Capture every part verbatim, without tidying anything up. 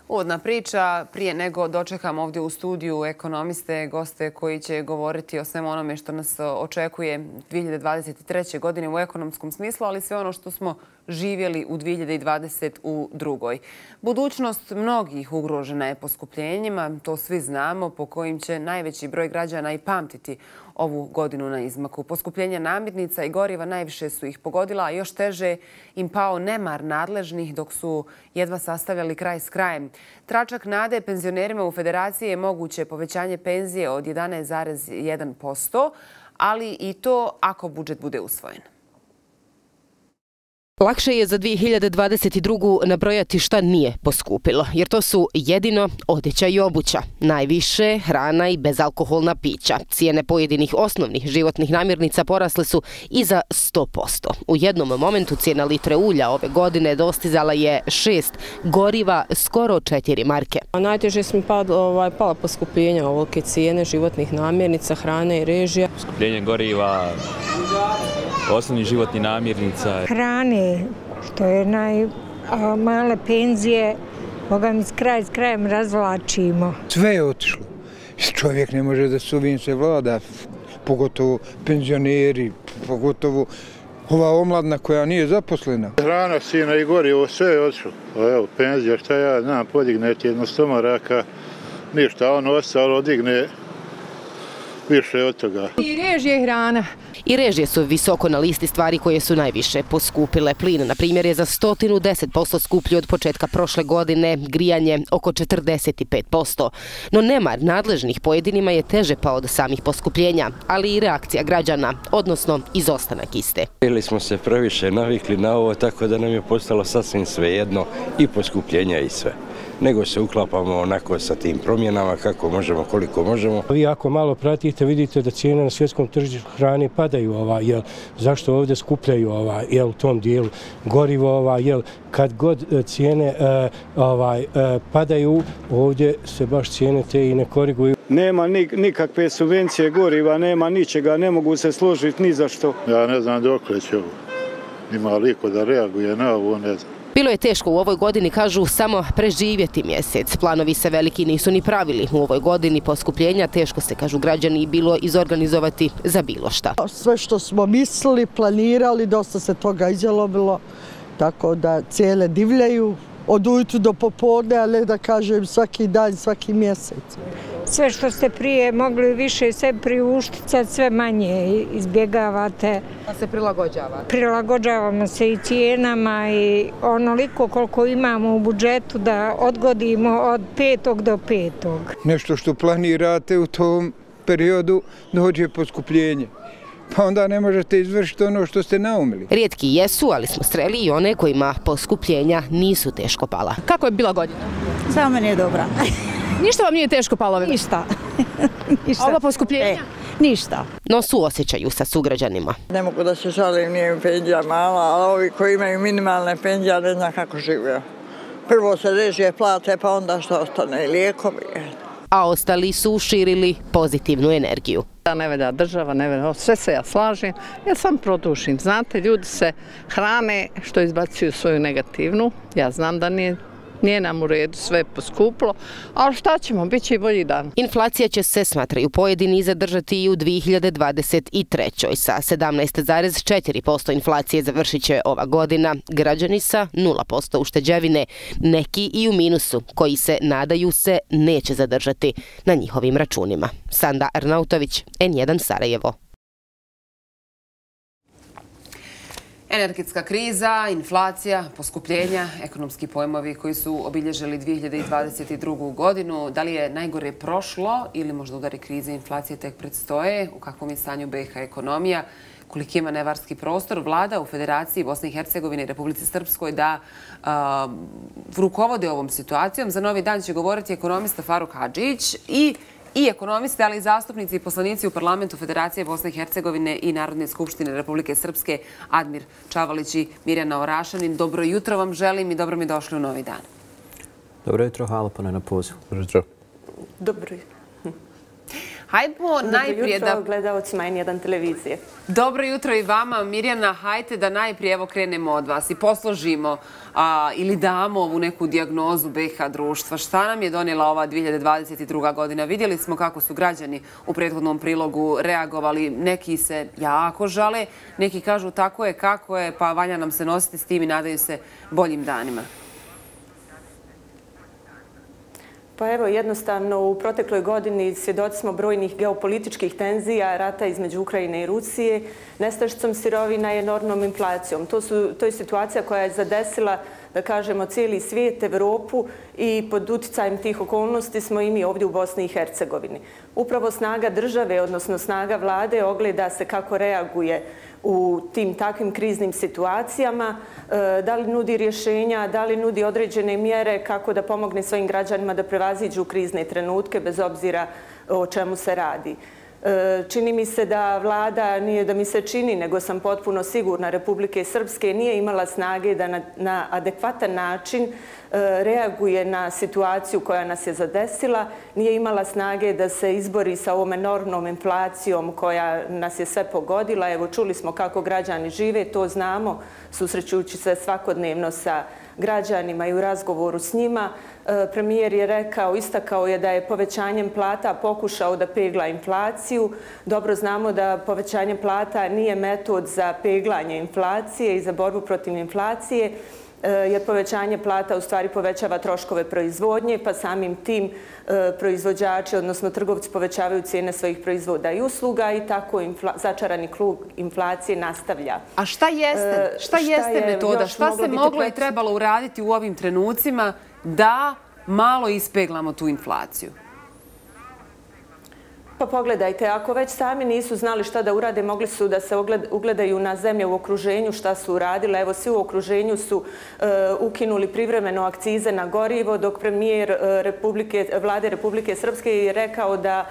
Uvodna priča, prije nego dočekam ovdje u studiju ekonomiste, goste koji će govoriti o svemu onome što nas očekuje dvije hiljade dvadeset treće. godine u ekonomskom smislu, ali sve ono što smo živjeli u dvije hiljade dvadeset drugoj. Budućnost mnogih ugrožena je poskupljenjima, to svi znamo, po kojim će najveći broj građana i pamtiti ovu godinu na izmaku. Poskupljenja namirnica i goriva najviše su ih pogodila, a još teže im pao nemar nadležnih dok su jedva sastavljali kraj s krajem. Tračak nade penzionerima u Federaciji je moguće povećanje penzije od jedanaest zarez jedan posto, ali i to ako budžet bude usvojen. Lakše je za dvije hiljade dvadeset drugu nabrojati šta nije poskupilo, jer to su jedino odjeća i obuća. Najviše hrana i bezalkoholna pića. Cijene pojedinih osnovnih životnih namirnica porasle su i za sto posto. U jednom momentu cijena litre ulja ove godine dostizala je šest, goriva skoro četiri marke. Najteže smo pala poskupljenja ovolike cijene životnih namirnica, hrane i režija. Poskupljenje goriva, osnovnih životnih namirnica. Hrane, što je najmale penzije, Boga mi s kraj s krajem razvlačimo. Sve je otišlo. Čovjek ne može da se uvijek se vlada, pogotovo penzioneri, pogotovo ova omladna koja nije zaposlena. Hrana, sina i gorivo, sve je otišlo. Evo, penzija, šta ja znam, podignete jedno sto maraka, ništa, ono ostalo digne više od toga. I režije i hrana. I režije su visoko na listi stvari koje su najviše poskupile. Plin, na primjer, je za sto deset posto skuplji od početka prošle godine, grijanje oko četrdeset pet posto. No nemar nadležnih pojedinima je teže pao od samih poskupljenja, ali i reakcija građana, odnosno izostanak iste. Bili smo se previše navikli na ovo, tako da nam je postalo sasvim svejedno i poskupljenja i sve. Nego se uklapamo onako sa tim promjenama kako možemo, koliko možemo. Vi ako malo pratite, vidite da cijene na svjetskom tržištu hrane padaju. Ova, jel, zašto ovdje skupljaju ova, jel, u tom dijelu gorivo? Ova, jel, kad god cijene uh, ovaj, uh, padaju, ovdje se baš cijene te i ne koriguju. Nema nikakve subvencije goriva, nema ničega, ne mogu se složiti ni za što. Ja ne znam dokle će ovo. Ima liko da reaguje na ovo, ne znam. Bilo je teško u ovoj godini, kažu, samo preživjeti mjesec. Planovi se veliki nisu ni pravili. U ovoj godini poskupljenja teško se, kažu građani, bilo izorganizovati za bilo šta. Sve što smo mislili, planirali, dosta se toga izjalobilo, tako da cijene divljaju od ujutru do popodne, ali da kažem svaki dan, svaki mjesec. Sve što ste prije mogli više sve priuštiti, sad sve manje izbjegavate. Pa se prilagođavate? Prilagođavamo se i cijenama i onoliko koliko imamo u budžetu da odgodimo od petog do petog. Nešto što planirate u tom periodu dođe poskupljenje. Pa onda ne možete izvršiti ono što ste naumili. Rijetki jesu, ali smo sreli i one kojima poskupljenja nisu teško pala. Kako je bila godina? Samo meni je dobra. Ništa vam nije teško palo? Ništa. A ova poskupljenja? E, ništa. No suosjećaju sa sugrađanima. Ne mogu da se žalim, nije mi penzija mala, ali ovi koji imaju minimalne penzije ne znam kako žive. Prvo se režije plate, pa onda što ostane, lijekovi. A ostali su širili pozitivnu energiju. Ne velja država, ne velja, sve se ja slažem, ja sam produšim. Znate, ljudi se hrane što izbacuju svoju negativnu, ja znam da nije Nije nam u redu, sve poskuplo, ali šta ćemo, bit će i bolji dan. Inflacija će se, smatraju pojedini, zadržati i u dvije hiljade dvadeset trećoj. Sa sedamnaest zarez četiri posto inflacije završit će ova godina, građani sa nula posto ušteđevine, neki i u minusu, koji se, nadaju se, neće zadržati na njihovim računima. Sanda Arnautović, N jedan Sarajevo. Energetska kriza, inflacija, poskupljenja, ekonomski pojmovi koji su obilježili dvije hiljade dvadeset drugu. godinu. Da li je najgore prošlo ili možda udari krize i inflacije tek predstoje? U kakvom je stanju B i H ekonomija? Koliki je manevarski prostor? Vlada u Federaciji Bosne i Hercegovine i Republici Srpskoj da a, rukovode ovom situacijom. Za Novi dan će govoriti ekonomista Faruk Hadžić i I ekonomiste, ali i zastupnici i poslanici u parlamentu Federacije Bosne i Hercegovine i Narodne skupštine Republike Srpske, Admir Čavalić i Mirjana Orašanin. Dobro jutro vam želim i dobro mi došli u Novi dan. Dobro jutro, hvala puno na pozivu. Dobro jutro. Dobro jutro. Hajdemo najprije da... Dobro jutro gledaocima N jedan televizije. Dobro jutro i vama, Mirjana. Hajde da najprije evo krenemo od vas i posložimo a, ili damo ovu neku dijagnozu B iH društva. Šta nam je donijela ova dvije hiljade dvadeset druga godina? Vidjeli smo kako su građani u prethodnom prilogu reagovali. Neki se jako žale, neki kažu tako je, kako je, pa valja nam se nositi s tim i nadaju se boljim danima. Pa evo, jednostavno u protekloj godini svjedoci smo brojnih geopolitičkih tenzija, rata između Ukrajine i Rusije, nestašicom sirovina i enormnom inflacijom. To, su, to je situacija koja je zadesila, da kažemo, cijeli svijet, Evropu i pod uticajem tih okolnosti smo i mi ovdje u Bosni i Hercegovini. Upravo snaga države, odnosno snaga vlade, ogleda se kako reaguje u tim takvim kriznim situacijama, da li nudi rješenja, da li nudi određene mjere kako da pomogne svojim građanima da prevaziđu krizne trenutke bez obzira o čemu se radi. Čini mi se da vlada, nije da mi se čini, nego sam potpuno sigurna, Republike Srpske nije imala snage da na, na adekvatan način reaguje na situaciju koja nas je zadesila, nije imala snage da se izbori sa ovom enormnom inflacijom koja nas je sve pogodila. Evo, čuli smo kako građani žive, to znamo, susrećući se svakodnevno sa građanima i u razgovoru s njima. Premijer je rekao, istakao je da je povećanjem plata pokušao da pegla inflaciju. Dobro znamo da povećanje plata nije metod za peglanje inflacije i za borbu protiv inflacije, jer povećanje plata u stvari povećava troškove proizvodnje, pa samim tim proizvođači, odnosno trgovci, povećavaju cijene svojih proizvoda i usluga i tako začarani krug inflacije nastavlja. A šta jeste, šta jeste metoda? Šta se moglo i trebalo uraditi u ovim trenucima da malo ispeglamo tu inflaciju? Pa pogledajte, ako već sami nisu znali šta da urade, mogli su da se ugledaju na zemlje u okruženju šta su uradile. Evo, svi u okruženju su ukinuli privremeno akcize na gorivo, dok premijer vlade Republike Srpske je rekao da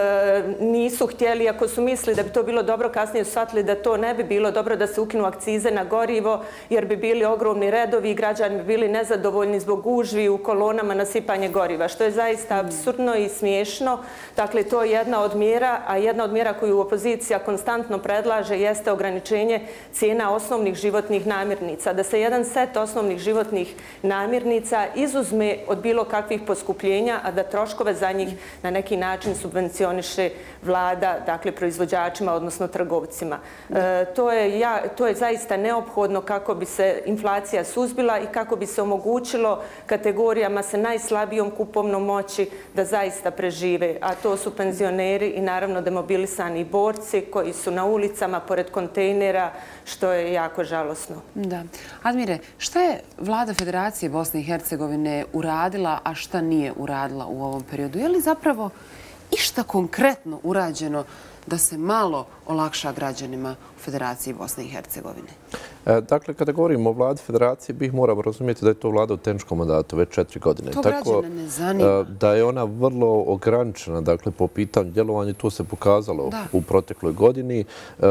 nisu htjeli, ako su mislili da bi to bilo dobro, kasnije su shvatili da to ne bi bilo dobro da se ukinu akcize na gorivo, jer bi bili ogromni redovi i građani bi bili nezadovoljni zbog gužvi u kolonama na sipanje goriva, što je zaista apsurdno i smiješno. Dakle, to je jedna od mjera, a jedna od mjera koju opozicija konstantno predlaže jeste ograničenje cijena osnovnih životnih namirnica. Da se jedan set osnovnih životnih namirnica izuzme od bilo kakvih poskupljenja, a da troškove za njih na neki način subvencioniše vlada, dakle proizvođačima, odnosno trgovcima. E, to je, ja, to je zaista neophodno kako bi se inflacija suzbila i kako bi se omogućilo kategorijama sa najslabijom kupovnom moći da zaista prežive, a to su penzioneri i naravno demobilisani borci koji su na ulicama pored kontejnera, što je jako žalosno. Da. Admire, šta je vlada Federacije Bosne i Hercegovine uradila, a šta nije uradila u ovom periodu? Je li zapravo išta konkretno urađeno da se malo olakša građanima u Federaciji Bosne i Hercegovine? Dakle, kada govorimo o vladi Federacije, bih moramo razumjeti da je to vlada u teničkom mandatu već četiri godine. To građane ne zanima. Da je ona vrlo ograničena, dakle, po pitanju djelovanja, to se pokazalo u protekloj godini.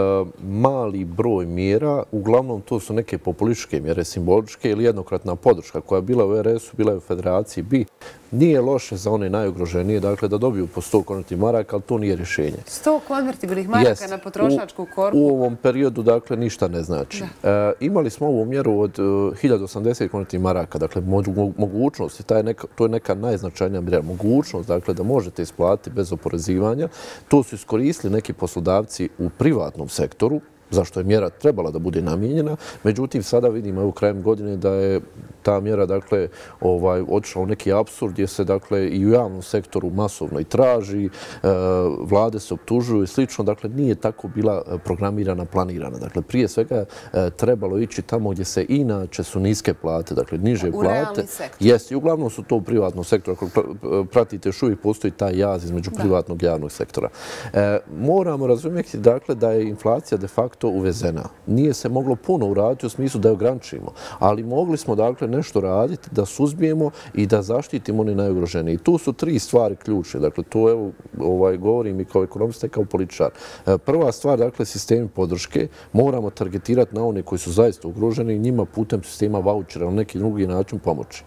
Mali broj mjera, uglavnom to su neke populističke mjere, simboličke ili jednokratna podrška koja je bila u R S U, bila je u Federaciji B. Nije loše za one najugroženije, dakle, da dobiju po sto konvertibilnih maraka, ali to nije rješenje. sto konvertibilnih maraka na potrošačku korpu? U ovom periodu, dakle, ništa ne znači. Imali smo ovu mjeru od hiljadu osamdeset konvertibilnih maraka, dakle, mogućnost, to je neka najznačajnija mjera, mogućnost, dakle, da možete isplatiti bez oporezivanja. To su iskoristili neki poslodavci u privatnom sektoru, zašto je mjera trebala da bude namijenjena. Međutim, sada vidimo u krajem godine da je ta mjera, dakle, ovaj, otišla u neki apsurd gdje se, dakle, i u javnom sektoru masovno i traži, e, vlade se optužuju i slično. Dakle, nije tako bila programirana, planirana. Dakle, prije svega e, trebalo ići tamo gdje se inače su niske plate, dakle, niže u plate. Jeste, i uglavnom su to u privatnom sektoru. Ako pratite, još uvijek postoji taj jaz između da. privatnog i javnog sektora. E, moramo razumjeti, dakle, da je inflacija de facto uvezena. Nije se moglo puno uraditi u smislu da je ograničimo, ali mogli smo, dakle, nešto raditi, da suzbijemo i da zaštitimo one najugroženije. I tu su tri stvari ključne. Dakle, to evo, ovaj, govorim i kao ekonomista i kao političar. Prva stvar, dakle, sistemi podrške moramo targetirati na one koji su zaista ugroženi i njima putem sistema vouchera na neki drugi način pomoći.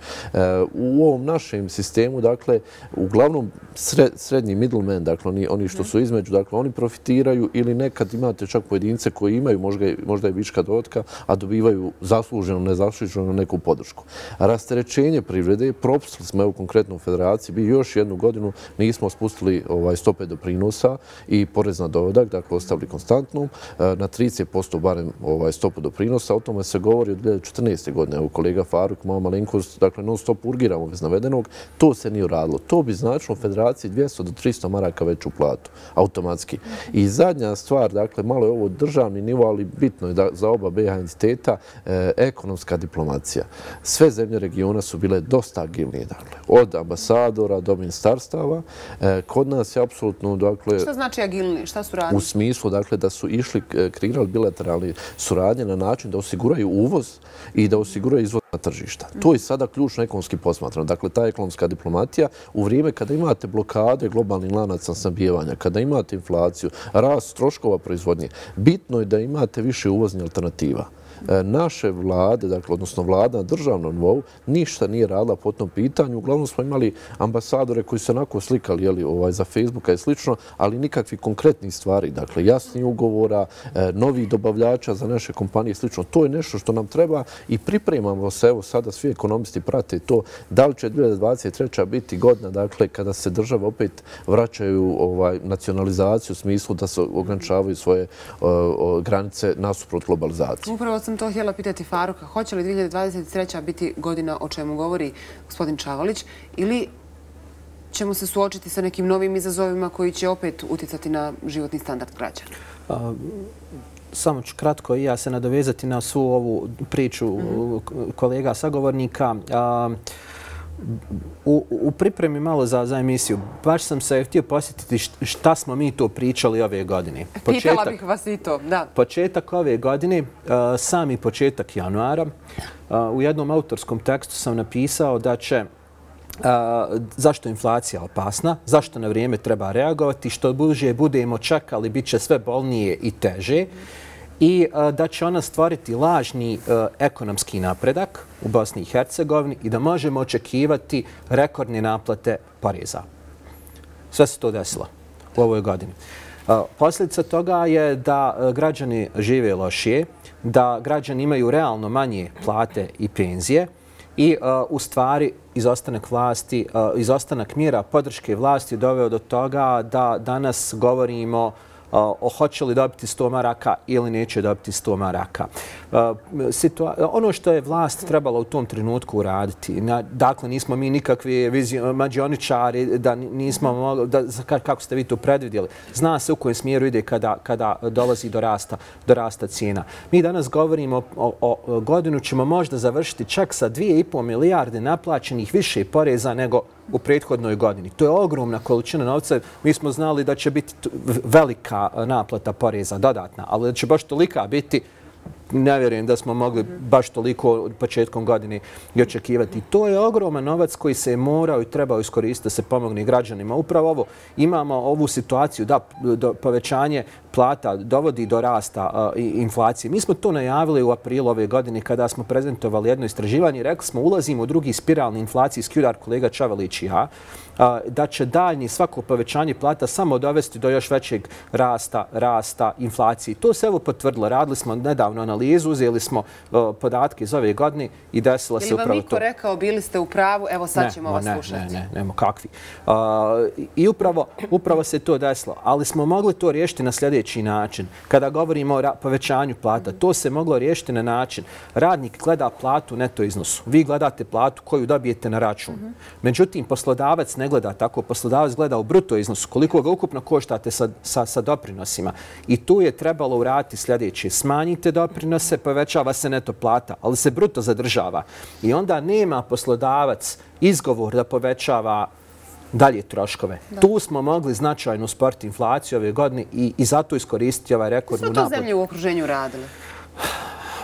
U ovom našem sistemu, dakle, uglavnom srednji middleman, dakle, oni, oni što su između, dakle, oni profitiraju ili nekad imate čak pojedince koji imaju možda, možda i viška dohotka, a dobivaju zasluženo, nezasluženo neku podršku. Rasterećenje privrede, propustili smo evo konkretno u Federaciji, bi još jednu godinu nismo spustili ovaj, stope doprinosa i porez na dohodak, dakle, ostavili konstantnom, na trideset posto barem ovaj, stopu doprinosa. O tome se govori od dvije hiljade četrnaeste. godine. Evo, kolega Faruk, moja malenkost, dakle, non stop urgiramo bez navedenog. To se nije uradilo. To bi značilo Federaciji dvjesto do tristo maraka veću platu, automatski. I zadnja stvar, dakle, malo je ovo državni nivo, ali bitno je da za oba B H entiteta eh, ekonomska diplomacija. Sve zemlje regiona su bile dosta agilnije, dakle, od ambasadora do ministarstava. Eh, kod nas je apsolutno, dakle... Šta znači agilniji? Šta su radili? U smislu, dakle, da su išli, kreirali bilateralni suradnje na način da osiguraju uvoz i da osiguraju izvoz na tržišta. To je sada ključno ekonomski posmatrano. Dakle, ta ekonomska diplomatija u vrijeme kada imate blokade globalnih lanaca snabdijevanja, kada imate inflaciju, rast troškova proizvodnje, bitno je da imate više uvoznih alternativa. Naše vlade, dakle, odnosno vlada na državnom nivou, ništa nije radila po tom pitanju. Uglavnom smo imali ambasadore koji su onako slikali jeli, ovaj, za Facebooka i slično, ali nikakvi konkretni stvari, dakle, jasni ugovora, novih dobavljača za naše kompanije i slično. To je nešto što nam treba i pripremamo se, evo sada svi ekonomisti prate to, da li će dvije hiljade dvadeset treća biti godina, dakle, kada se države opet vraćaju ovaj, nacionalizaciju u smislu da se ograničavaju svoje o, o, granice nasuprot globalizaciji. Upravo sam to htjela pitati Faruka. Hoće li dvije hiljade dvadeset treća biti godina o čemu govori gospodin Čavalić ili ćemo se suočiti sa nekim novim izazovima koji će opet uticati na životni standard građana? A, samo ću kratko i ja se nadovezati na svu ovu priču mm-hmm. kolega sagovornika. A, U, u pripremi malo za, za emisiju, baš sam se htio posjetiti šta smo mi to pričali ove godine. Početak, Pitala bih vas i to, da. Početak ove godine, sami početak januara, u jednom autorskom tekstu sam napisao da će zašto je inflacija opasna, zašto na vrijeme treba reagovati, što duže budemo čekali, bit će sve bolnije i teže. I da će ona stvoriti lažni ekonomski napredak u Bosni i Hercegovini i da možemo očekivati rekordne naplate poreza. Sve se to desilo u ovoj godini. Posljedica toga je da građani žive lošije, da građani imaju realno manje plate i penzije i u stvari izostanak vlasti, izostanak mjera podrške vlasti doveo do toga da danas govorimo o hoće li dobiti sto maraka ili neće dobiti sto maraka. Ono što je vlast trebala u tom trenutku uraditi, dakle nismo mi nikakvi mađioničari, da nismo mogli, da, kako ste vi to predvidjeli, zna se u kojem smjeru ide kada, kada dolazi do rasta, do rasta cijena. Mi danas govorimo o, o, o godinu ćemo možda završiti čak sa dvije i pol milijarde naplaćenih više poreza nego u prethodnoj godini. To je ogromna količina novca. Mi smo znali da će biti velika naplata poreza dodatna, ali da će baš tolika biti, ne vjerujem da smo mogli baš toliko početkom godine i očekivati. To je ogroman novac koji se je morao i trebao iskoristiti da se pomogne građanima. Upravo ovo, imamo ovu situaciju da do povećanje plata dovodi do rasta i inflacije. Mi smo to najavili u aprilu ove godine kada smo prezentovali jedno istraživanje. Rekli smo ulazimo u drugi spiralni inflacijski udar, kolega Čavalić i ja, da će daljnji svako povećanje plata samo dovesti do još većeg rasta, rasta inflacije. To se evo potvrdilo. Radili smo nedavno analizu, uzeli smo podatke iz ove godine i desilo se upravo to. Ili vam niko rekao bili ste u pravu, evo sad ćemo vas slušati. Ne, ne, ne, nemo kakvi. I upravo, upravo se to desilo. Ali smo mogli to riješiti na sljedeći način. Kada govorimo o povećanju plata, to se moglo riješiti na način. Radnik gleda platu u neto iznosu. Vi gledate platu koju dobijete na račun. Međutim, poslodavac ne gleda tako. Poslodavac gleda u bruto iznosu. Koliko ga ukupno koštate sa, sa, sa doprinosima. I tu je trebalo uraditi sljedeće. Smanjite doprinose, povećava se neto plata, ali se bruto zadržava. I onda nema poslodavac izgovor da povećava dalje troškove. Da. Tu smo mogli značajno usporiti inflaciju ove godine i, i zato iskoristiti ovaj rekordnu naplatu. Što to zemlje u okruženju radile?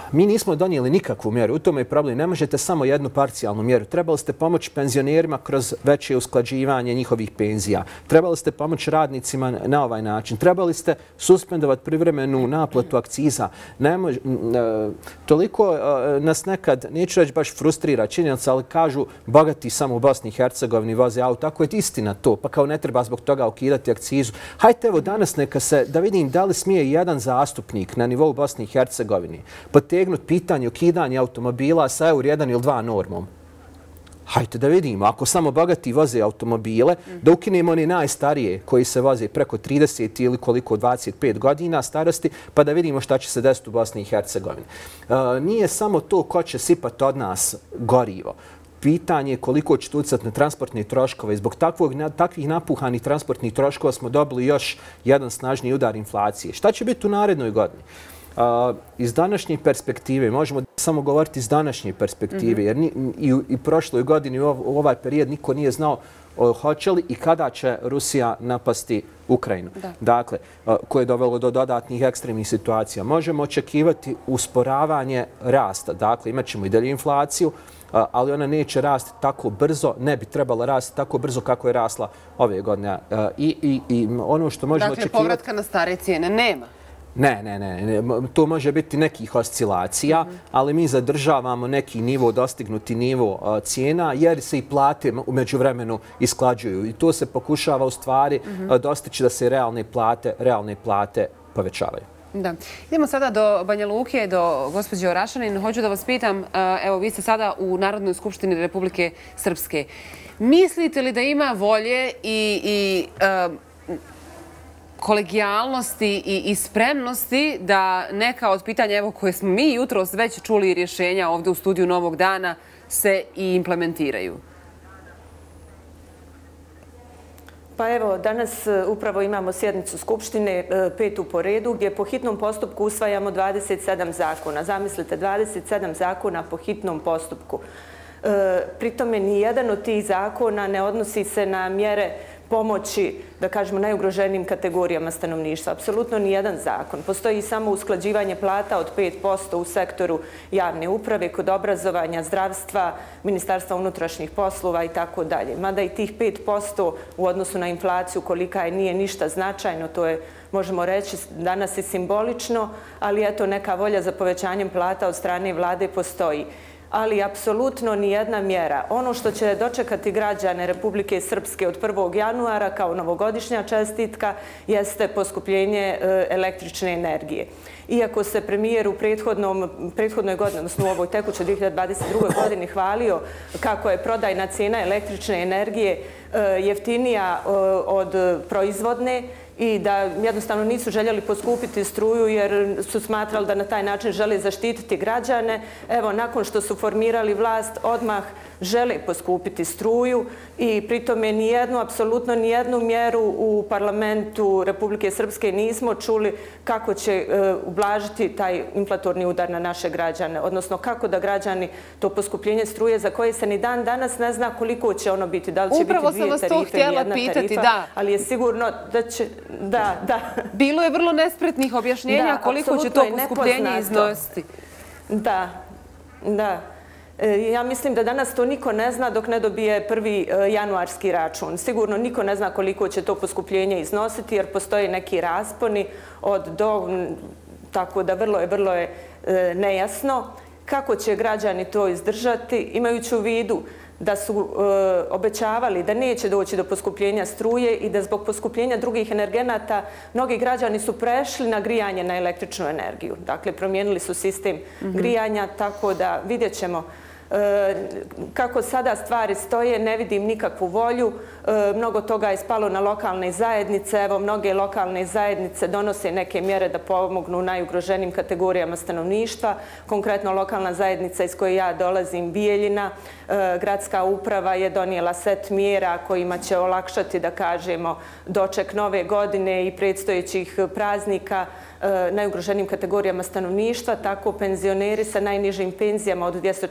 Mi nismo donijeli nikakvu mjeru, u tome je problem. Ne možete samo jednu parcijalnu mjeru. Trebali ste pomoći penzionerima kroz veće usklađivanje njihovih penzija. Trebali ste pomoći radnicima na ovaj način. Trebali ste suspendovati privremenu naplatu akciza. Ne mož, toliko nas nekad, neću reći baš frustrira činjenica, ali kažu bogati samo u Bosni i Hercegovini voze auto. Tako je istina to, pa kao ne treba zbog toga ukidati akcizu. Hajde evo danas neka se, da vidim da li smije jedan zastupnik na nivou Bosni i Hercegovini potegnuti pitanje ukidanja automobila sa eur jedan ili dva normom. Hajde da vidimo, ako samo bogati voze automobile, da ukinemo one najstarije koji se voze preko trideset ili koliko dvadeset pet godina starosti, pa da vidimo šta će se desiti u Bosni i Hercegovini. Nije samo to ko će sipati od nas gorivo. Pitanje je koliko će uticati na transportne troškove. Zbog takvog, takvih napuhanih transportnih troškova smo dobili još jedan snažniji udar inflacije. Šta će biti u narednoj godini? Uh, iz današnje perspektive, možemo samo govoriti iz današnje perspektive, jer ni, i, i prošloj godini u, u ovaj period niko nije znao uh, hoće li i kada će Rusija napasti Ukrajinu. Da. Dakle, uh, koje je dovelo do dodatnih ekstremnih situacija. Možemo očekivati usporavanje rasta. Dakle, imat ćemo i dalje inflaciju, uh, ali ona neće rasti tako brzo, ne bi trebala rasti tako brzo kako je rasla ove godine. Uh, i, i, I ono što možemo dakle, očekivati... Dakle, povratka na stare cijene nema. Ne, ne, ne. To može biti nekih oscilacija, mm-hmm. ali mi zadržavamo neki nivo, dostignuti nivo cijena, jer se i plate umeđu vremenu isklađuju. I to se pokušava u stvari mm-hmm. dostići da se realne plate, realne plate povećavaju. Da. Idemo sada do Banja Luke, do gospođe Orašanin. Hoću da vas pitam, evo, vi ste sada u Narodnoj skupštini Republike Srpske. Mislite li da ima volje i... i uh, kolegijalnosti i, i spremnosti da neka od pitanja evo, koje smo mi jutros već čuli rješenja ovdje u studiju Novog dana se i implementiraju? Pa evo, danas upravo imamo sjednicu Skupštine, petu po redu, gdje po hitnom postupku usvajamo dvadeset sedam zakona. Zamislite, dvadeset sedam zakona po hitnom postupku. Pritome nijedan od tih zakona ne odnosi se na mjere pomoći, da kažemo, najugroženijim kategorijama stanovništva. Apsolutno nijedan zakon. Postoji samo usklađivanje plata od pet posto u sektoru javne uprave, kod obrazovanja, zdravstva, Ministarstva unutrašnjih poslova i tako dalje. Mada i tih pet posto u odnosu na inflaciju kolika je nije ništa značajno, to je, možemo reći, danas je simbolično, ali eto neka volja za povećanjem plata od strane vlade postoji. Ali apsolutno nijedna mjera. Ono što će dočekati građane Republike Srpske od prvog januara kao novogodišnja čestitka jeste poskupljenje električne energije. Iako se premijer u prethodnoj godini, odnosno u ovoj tekućoj dvije hiljade dvadeset druge godini hvalio kako je prodajna cijena električne energije jeftinija od proizvodne, i da jednostavno nisu željeli poskupiti struju jer su smatrali da na taj način žele zaštititi građane. Evo, nakon što su formirali vlast, odmah žele poskupiti struju i pritome nijednu, apsolutno nijednu mjeru u parlamentu Republike Srpske nismo čuli kako će ublažiti taj inflatorni udar na naše građane, odnosno kako da građani to poskupljenje struje za koje se ni dan danas ne zna koliko će ono biti, da li će Upravo biti dvije tarife, jedna tarifa, da. Ali je sigurno da će... Da, da. Bilo je vrlo nespretnih objašnjenja da, koliko će to poskupljenje iznositi. Da, da. Ja mislim da danas to niko ne zna dok ne dobije prvi januarski račun. Sigurno niko ne zna koliko će to poskupljenje iznositi jer postoje neki rasponi od do, tako da vrlo je, vrlo je nejasno kako će građani to izdržati, imajući u vidu da su e, obećavali da neće doći do poskupljenja struje i da zbog poskupljenja drugih energenata mnogi građani su prešli na grijanje na električnu energiju. Dakle, promijenili su sistem mm-hmm. grijanja, tako da vidjet ćemo e, kako sada stvari stoje, ne vidim nikakvu volju. E, mnogo toga je spalo na lokalne zajednice. Evo, mnoge lokalne zajednice donose neke mjere da pomognu najugroženijim kategorijama stanovništva. Konkretno, lokalna zajednica iz koje ja dolazim, Bijeljina, e, gradska uprava je donijela set mjera kojima će olakšati, da kažemo, doček nove godine i predstojećih praznika najugroženijim kategorijama stanovništva, tako penzioneri sa najnižim penzijama od dvjesto četrdeset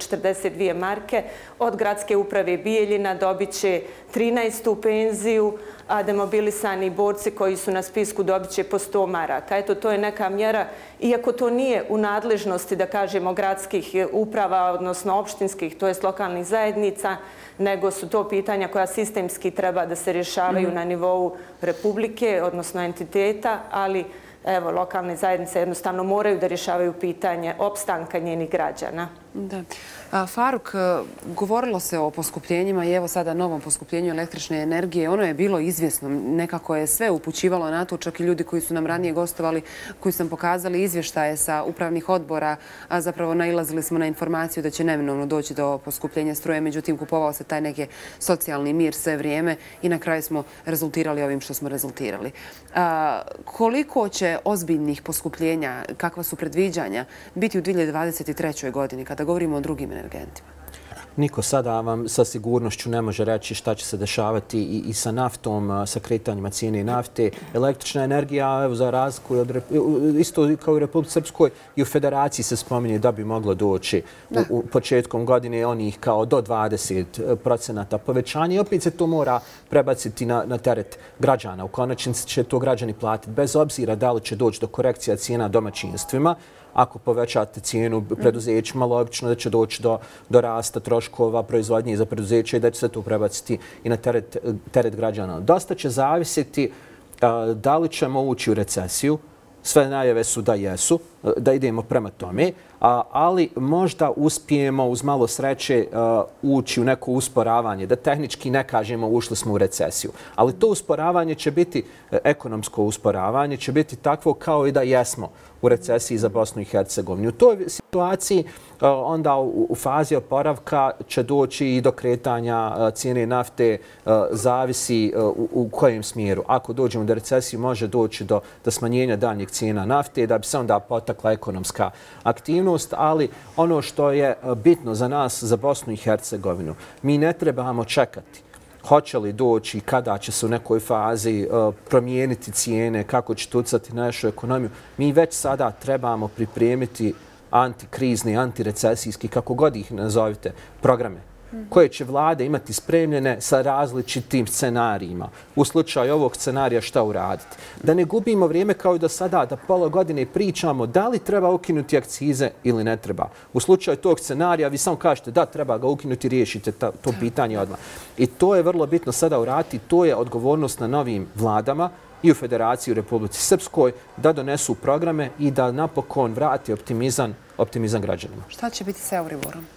pedeset dvije marke. Od gradske uprave Bijeljina dobit će trinaestu penziju, a demobilisani borci koji su na spisku dobit će po sto maraka. Eto, to je neka mjera, iako to nije u nadležnosti, da kažemo, gradskih uprava, odnosno opštinskih, to jest lokalnih zajednica, nego su to pitanja koja sistemski treba da se rješavaju na nivou Republike, odnosno entiteta, ali evo, lokalne zajednice jednostavno moraju da rješavaju pitanje opstanka njenih građana. Da. Faruk, govorilo se o poskupljenjima i evo sada novom poskupljenju električne energije. Ono je bilo izvjesno. Nekako je sve upućivalo na to. Čak i ljudi koji su nam ranije gostovali, koji su nam pokazali izvještaje sa upravnih odbora, a zapravo nailazili smo na informaciju da će neminovno doći do poskupljenja struje. Međutim, kupovao se taj neki socijalni mir sve vrijeme i na kraju smo rezultirali ovim što smo rezultirali. A, koliko će ozbiljnih poskupljenja, kakva su predviđanja, biti u dvije hiljade dvadeset trećoj godini kada govorimo o drugim energentima? Niko sada vam sa sigurnošću ne može reći šta će se dešavati i, i sa naftom, sa kretanjima cijene nafte. Električna energija, evo, za razliku od, isto kao u Republici Srpskoj, i u Federaciji se spominje da bi moglo doći u, u početkom godine onih kao do dvadeset procenata povećanja i opet se to mora prebaciti na, na teret građana. U konačnici će to građani platiti bez obzira da li će doći do korekcija cijena domaćinstvima. Ako povećate cijenu preduzećima, logično da će doći do, do rasta troškova proizvodnje za preduzeće i da će se to prebaciti i na teret, teret građana. Dosta će zavisiti uh, da li ćemo ući u recesiju. Sve najave su da jesu, da idemo prema tome, a, ali možda uspijemo uz malo sreće uh, ući u neko usporavanje, da tehnički ne kažemo ušli smo u recesiju. Ali to usporavanje će biti, ekonomsko usporavanje, će biti takvo kao i da jesmo u recesiji za Bosnu i Hercegovinu. U toj situaciji uh, onda u, u fazi oporavka će doći i do kretanja uh, cijene nafte, uh, zavisi uh, u, u kojem smjeru. Ako dođemo do recesije, može doći do, do smanjenja daljnjeg cijena nafte, da bi se onda potakla ekonomska aktivnost, ali ono što je bitno za nas, za Bosnu i Hercegovinu, mi ne trebamo čekati hoće li doći, kada će se u nekoj fazi uh, promijeniti cijene, kako će tucati našu ekonomiju. Mi već sada trebamo pripremiti antikrizni, antirecesijski, kako god ih nazovite, programe koje će vlade imati spremljene sa različitim scenarijima. U slučaju ovog scenarija šta uraditi. Da ne gubimo vrijeme kao i do sada, da pola godine pričamo da li treba ukinuti akcize ili ne treba. U slučaju tog scenarija vi samo kažete da treba ga ukinuti i riješite ta, to pitanje odmah. I to je vrlo bitno sada uraditi. To je odgovornost na novim vladama i u Federaciji u Republici Srpskoj da donesu programe i da napokon vrati optimizam, optimizam građanima. Šta će biti sa Euriborom?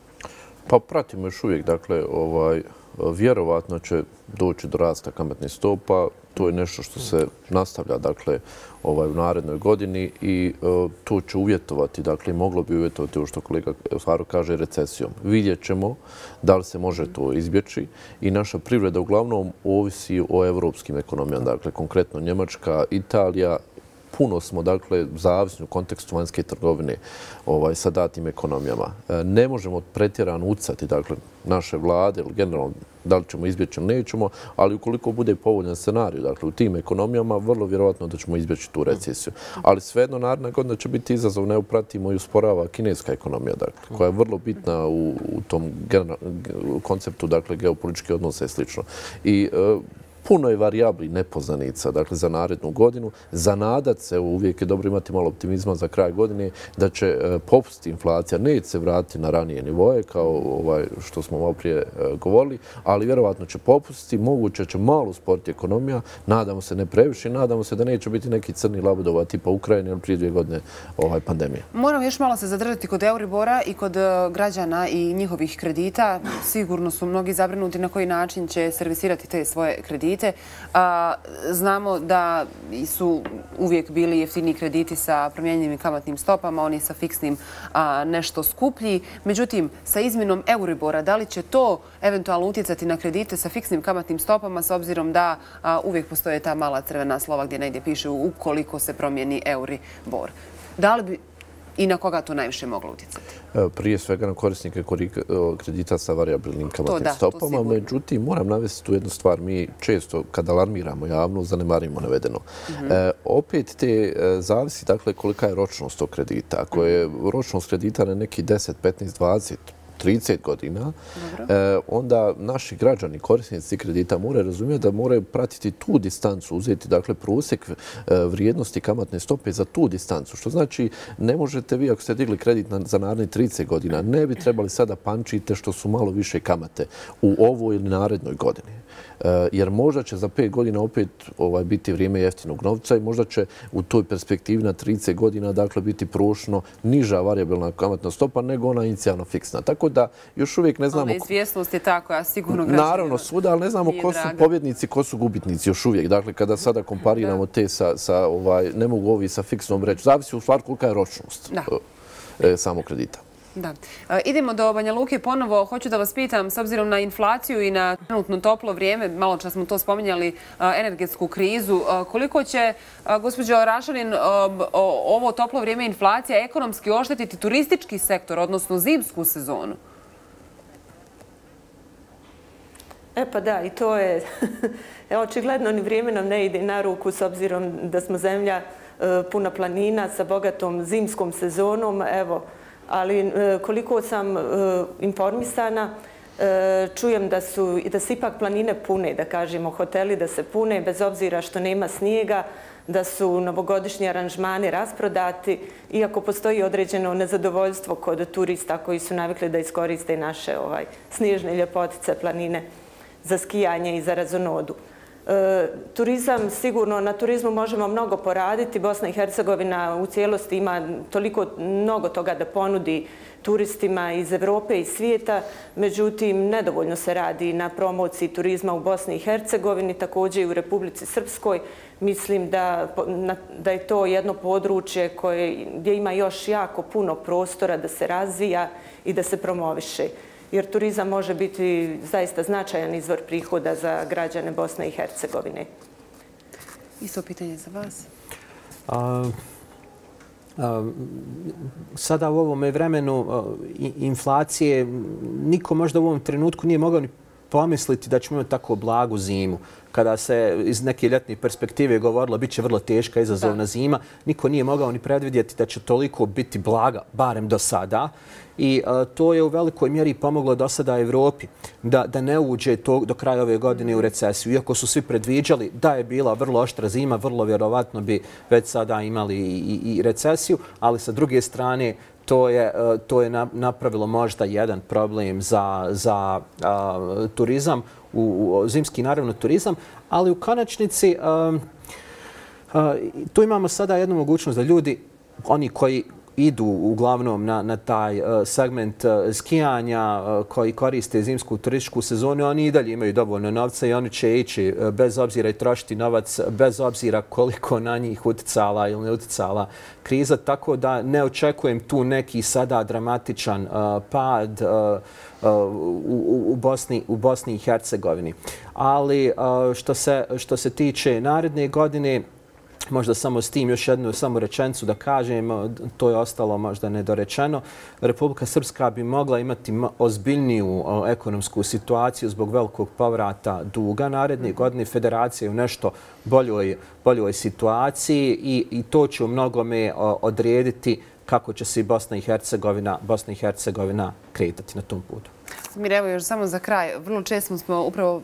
Pa pratimo još uvijek, dakle, ovaj, vjerovatno će doći do rasta kamatnih stopa. To je nešto što se nastavlja, dakle, ovaj, u narednoj godini i uh, to će uvjetovati, dakle, moglo bi uvjetovati ovo što kolega Faruk kaže recesijom. Vidjet ćemo da li se može to izbjeći i naša privreda uglavnom ovisi o evropskim ekonomijama, dakle, konkretno Njemačka, Italija. Puno smo, dakle, zavisni u kontekstu vanjske trgovine ovaj, sa datim ekonomijama. Ne možemo pretjerano ucati, dakle, naše vlade, ili generalno, da li ćemo izbjeći ili nećemo, ali ukoliko bude povoljan scenarij, dakle, u tim ekonomijama, vrlo vjerovatno da ćemo izbjeći tu recesiju. Ali svejedno, naredna godina će biti izazov, ne upratimo i usporava kineska ekonomija, dakle, koja je vrlo bitna u, u tom u konceptu, dakle, geopolitičke odnose i slično. I uh, puno je varijabli nepoznanica, dakle, za narednu godinu. Zanadat se, uvijek je dobro imati malo optimizma za kraj godine, da će e, popustiti inflacija, neće se vratiti na ranije nivoje, kao ovaj, što smo malo prije e, govorili, ali vjerovatno će popustiti, moguće će malo usporiti ekonomija, nadamo se ne previše, nadamo se da neće biti neki crni labudova tipa Ukrajine ili prije dvije godine ovaj, pandemije. Moram još malo se zadržati kod Euribora i kod građana i njihovih kredita. Sigurno su mnogi zabrinuti na koji način će servisirati te svoje kredite. A, znamo da su uvijek bili jeftiniji krediti sa promjenjivim kamatnim stopama, oni sa fiksnim a, nešto skuplji. Međutim, sa izmjenom Euribora, da li će to eventualno utjecati na kredite sa fiksnim kamatnim stopama s obzirom da a, uvijek postoje ta mala crvena slova gdje negdje piše ukoliko se promijeni Euribor? Da li bi i na koga to najviše moglo utjecati? Prije svega na korisnike kredita sa variabilnim kamatnim stopama. Međutim, moram navesti tu jednu stvar. Mi često, kad alarmiramo javno, zanemarimo navedeno. Mm-hmm. e, opet te e, zavisi, dakle, kolika je ročnost tog kredita. Ako je ročnost kredita na neki deset, petnaest, dvadeset, trideset godina, onda naši građani, korisnici kredita moraju razumjeti da moraju pratiti tu distancu, uzeti dakle prosjek vrijednosti kamatne stope za tu distancu. Što znači ne možete vi ako ste digli kredit za narednih trideset godina, ne bi trebali sada pančite što su malo više kamate u ovoj ili narednoj godini. Jer možda će za pet godina opet biti vrijeme jeftinog novca i možda će u toj perspektivi na trideset godina dakle biti prošlo niža varijabilna kamatna stopa nego ona inicijalno fiksna. Tako da još uvijek ne znamo... Ali izvjesnost je tako, ja sigurno građanima. Naravno, svuda, ali ne znamo ko su pobjednici, ko su gubitnici još uvijek. Dakle, kada sada kompariramo te sa, ne mogu ovi sa fiksnom reći, zavisi u stvari kolika je ročnost samog kredita. Da. Idemo do Banja Luke ponovo. Hoću da vas pitam, s obzirom na inflaciju i na trenutno toplo vrijeme, malo čas smo to spominjali, energetsku krizu, koliko će, gospođo Rašanin, ovo toplo vrijeme inflacija ekonomski oštetiti turistički sektor, odnosno zimsku sezonu? E pa da, i to je, očigledno ni vrijeme nam ne ide na ruku s obzirom da smo zemlja puna planina sa bogatom zimskom sezonom, evo, ali koliko sam informisana, čujem da su da se ipak planine pune, da kažemo, hoteli da se pune, bez obzira što nema snijega, da su novogodišnji aranžmani rasprodati, iako postoji određeno nezadovoljstvo kod turista koji su navikli da iskoriste naše snježne ljepotice planine za skijanje i za razonodu. Turizam, sigurno na turizmu možemo mnogo poraditi. Bosna i Hercegovina u cijelosti ima toliko mnogo toga da ponudi turistima iz Evrope i svijeta, međutim nedovoljno se radi na promociji turizma u Bosni i Hercegovini, također i u Republici Srpskoj. Mislim da, da je to jedno područje koje, gdje ima još jako puno prostora da se razvija i da se promoviše. Jer turizam može biti zaista značajan izvor prihoda za građane Bosne i Hercegovine. Isto pitanje za vas. A, a, sada u ovome vremenu a, inflacije niko možda u ovom trenutku nije mogao ni pomisliti da ćemo imati tako blagu zimu. Kada se iz neke ljetne perspektive govorilo bit će vrlo teška izazovna zima, niko nije mogao ni predvidjeti da će toliko biti blaga, barem do sada. I a, to je u velikoj mjeri pomoglo do sada Evropi da, da ne uđe to do kraja ove godine u recesiju. Iako su svi predviđali da je bila vrlo oštra zima, vrlo vjerovatno bi već sada imali i, i recesiju, ali sa druge strane to je, to je napravilo možda jedan problem za, za a, turizam, u, u zimski naravno turizam, ali u konačnici a, a, tu imamo sada jednu mogućnost da ljudi, oni koji idu uglavnom na, na taj uh, segment uh, skijanja uh, koji koriste zimsku turističku sezonu, oni i dalje imaju dovoljno novca i oni će ići uh, bez obzira i trošiti novac, bez obzira koliko na njih uticala ili ne uticala kriza, tako da ne očekujem tu neki sada dramatičan uh, pad uh, uh, u, u, Bosni, u Bosni i Hercegovini. Ali uh, što se, što se tiče naredne godine, možda samo s tim još jednu samo rečenicu da kažem, to je ostalo možda nedorečeno. Republika Srpska bi mogla imati ozbiljniju ekonomsku situaciju zbog velikog povrata duga naredne godine. Federacija je u nešto boljoj, boljoj situaciji i, i to će u mnogome odrediti kako će se Bosna i Hercegovina, Bosna i Hercegovina kretati na tom putu. Mir, evo još samo za kraj. Vrlo često smo upravo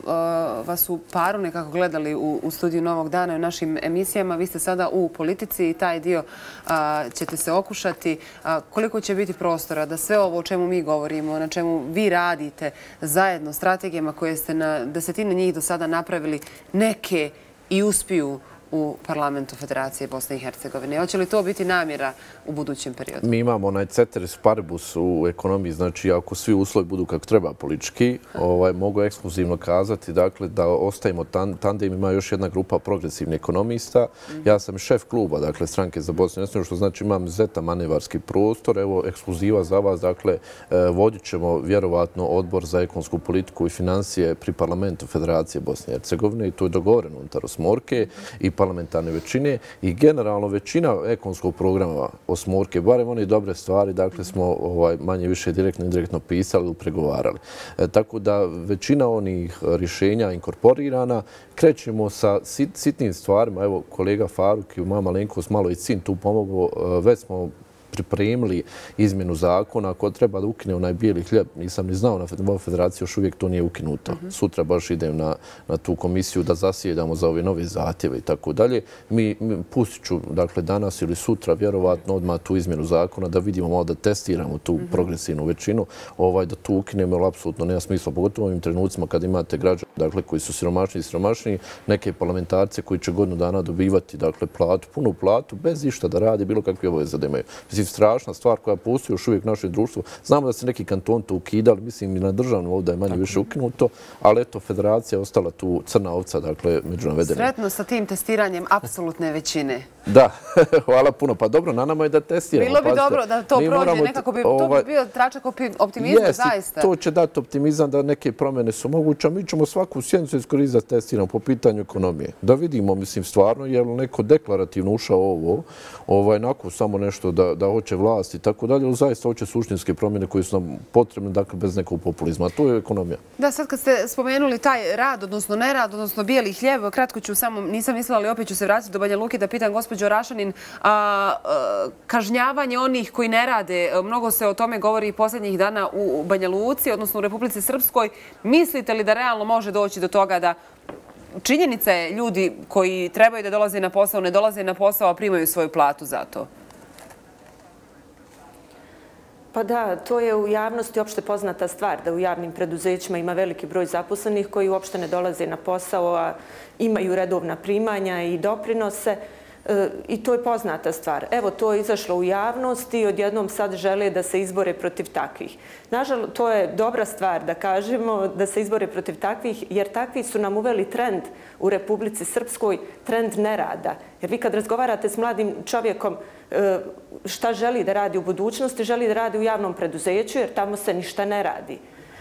vas u paru nekako gledali u, u studiju Novog dana i u našim emisijama. Vi ste sada u politici i taj dio a, ćete se okušati. A, koliko će biti prostora da sve ovo o čemu mi govorimo, na čemu vi radite zajedno, strategijama koje ste na desetine njih do sada napravili, neke i uspiju u parlamentu Federacije Bosne i Hercegovine? Hoće li to biti namjera u budućem periodu? Mi imamo onaj ceteris paribus u ekonomiji, znači ako svi uslovi budu kako treba politički, ovaj, mogu ekskluzivno kazati dakle, da ostavimo tandem. Ima još jedna grupa progresivnih ekonomista. Ja sam šef kluba, dakle, stranke za Bosnu i Hercegovinu, što znači imam zeta manevarski prostor. Evo, ekskluziva za vas, dakle, vodit ćemo vjerovatno odbor za ekonomsku politiku i financije pri parlamentu Federacije Bosne i Hercegovine i to je dogovoreno unutar osmorke i parlamentarne većine i generalno većina ekonomskog programa osmorke, barem one dobre stvari, dakle smo ovaj, manje više direktno i indirektno pisali ili pregovarali. E, tako da većina onih rješenja inkorporirana, krećemo sa sit, sitnim stvarima. Evo, kolega Faruk i moja malenkost malo i sin tu pomogao. Već smo pripremili izmjenu zakona. Ako treba da ukine onaj bijeli hljeb, nisam ni znao, na federaciji još uvijek to nije ukinuto. Sutra baš idem na, na tu komisiju da zasjedamo za ove nove zahtjeve i tako dalje. Mi, mi pustit ću, dakle, danas ili sutra, vjerovatno, odmah tu izmjenu zakona da vidimo malo da testiramo tu progresivnu većinu, ovaj, da tu ukinemo, ali apsolutno nema smisla, pogotovo u ovim trenucima kad imate građane, dakle, koji su siromašni i siromašniji, neke parlamentarce koji će godinu dana dobivati, dakle, platu, punu platu, bez išta da radi, bilo kakve obaveze da imaju. Mislim, strašna stvar koja postoji još uvijek u našem društvu. Znamo da se neki kanton to ukidali, mislim i na državnom ovdje je manje više ukinuto, ali eto, federacija je ostala tu crna ovca, dakle, među navedenim. Sretno sa tim testiranjem apsolutne većine. Da, hvala puno. Pa dobro, na nama je da testiramo. Bilo bi dobro da to prođe, nekako bi to bi bio tračak optimizma, zaista. To će dati optimizam da neke promjene su moguće, a mi ćemo svaku sjednicu iskoristiti da testiramo po pitanju ekonomije. Da vidimo, mislim, stvarno, je li neko deklarativno ušao ovo, ovaj, nakon samo nešto da, da hoće vlast i tako dalje, ali zaista hoće suštinske promjene koje su nam potrebne, dakle, bez nekog populizma. A to je ekonomija. Da, sad kad ste spomenuli taj rad, odnosno nerad, odnosno bijeli hljeb, kratko ću samo, nisam mislila, ali opet ću se vratiti do Banja Luke da pitam gospođo Rašanin, a, a, kažnjavanje onih koji ne rade, mnogo se o tome govori i posljednjih dana u Banja Luci, odnosno u Republici Srpskoj. Mislite li da realno može doći do toga da činjenica je ljudi koji trebaju da dolaze na posao, ne dolaze na posao, a primaju svoju platu za to? Pa da, to je u javnosti opšte poznata stvar, da u javnim preduzećima ima veliki broj zaposlenih koji uopšte ne dolaze na posao, a imaju redovna primanja i doprinose. I to je poznata stvar. Evo, to je izašlo u javnost i odjednom sad žele da se izbore protiv takvih. Nažalost, to je dobra stvar da kažemo da se izbore protiv takvih, jer takvi su nam uveli trend u Republici Srpskoj, trend nerada. Jer vi kad razgovarate s mladim čovjekom šta želi da radi u budućnosti, želi da radi u javnom preduzeću, jer tamo se ništa ne radi.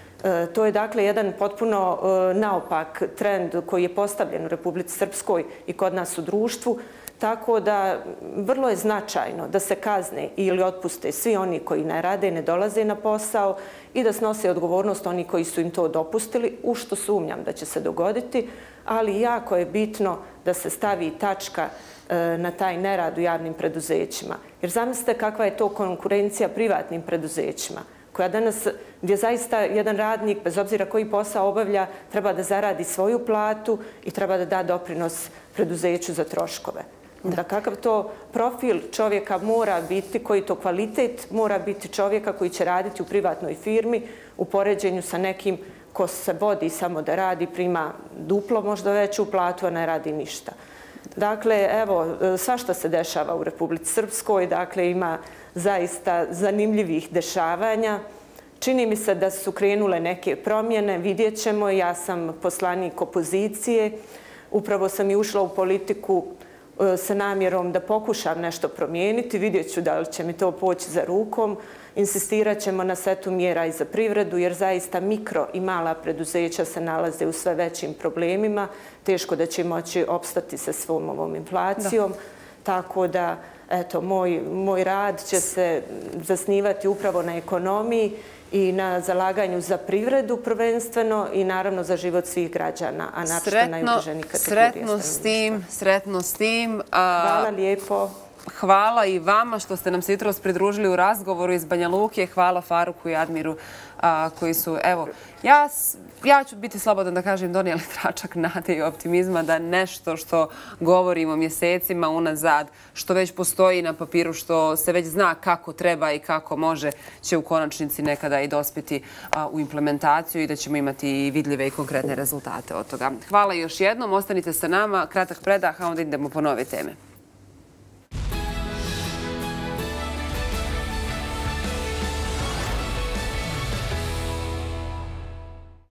To je dakle jedan potpuno naopak trend koji je postavljen u Republici Srpskoj i kod nas u društvu. Tako da vrlo je značajno da se kazne ili otpuste svi oni koji ne rade, ne dolaze na posao i da snose odgovornost oni koji su im to dopustili, u što sumnjam da će se dogoditi, ali jako je bitno da se stavi tačka na taj nerad u javnim preduzećima. Jer zamislite kakva je to konkurencija privatnim preduzećima, koja danas, gdje zaista jedan radnik, bez obzira koji posao obavlja, treba da zaradi svoju platu i treba da da doprinos preduzeću za troškove. Da kakav to profil čovjeka mora biti, koji to kvalitet mora biti čovjeka koji će raditi u privatnoj firmi u poređenju sa nekim ko se vodi samo da radi, prima duplo možda veću platu, a ne radi ništa. Dakle, evo, svašta se dešava u Republici Srpskoj, dakle, ima zaista zanimljivih dešavanja. Čini mi se da su krenule neke promjene, vidjet ćemo, ja sam poslanik opozicije, upravo sam i ušla u politiku sa namjerom da pokušam nešto promijeniti, vidjet ću da li će mi to poći za rukom. Insistirat ćemo na setu mjera i za privredu, jer zaista mikro i mala preduzeća se nalaze u sve većim problemima. Teško da će moći opstati sa svom ovom inflacijom. Tako da, eto, moj, moj rad će se zasnivati upravo na ekonomiji i na zalaganju za privredu prvenstveno i naravno za život svih građana, a naprosto najugroženih kategorija stanovništva. Sretno s tim, sretno s tim. Hvala lijepo. Hvala i vama što ste nam se jutros pridružili u razgovoru iz Banja Luke. Hvala Faruku i Admiru koji su, evo, ja, ja ću biti slobodan da kažem, donijeli tračak nade i optimizma da nešto što govorimo mjesecima unazad, što već postoji na papiru, što se već zna kako treba i kako može, će u konačnici nekada i dospjeti u implementaciju i da ćemo imati vidljive i konkretne rezultate od toga. Hvala još jednom, ostanite sa nama, kratak predah, a onda idemo po nove teme.